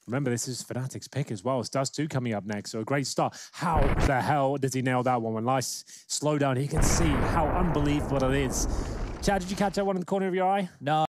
Remember, this is Fnatic's pick as well. It's Dust2 coming up next, so a great start. How the hell does he nail that one? When nice slow down, he can see how unbelievable it is. Chad, did you catch that one in the corner of your eye? No.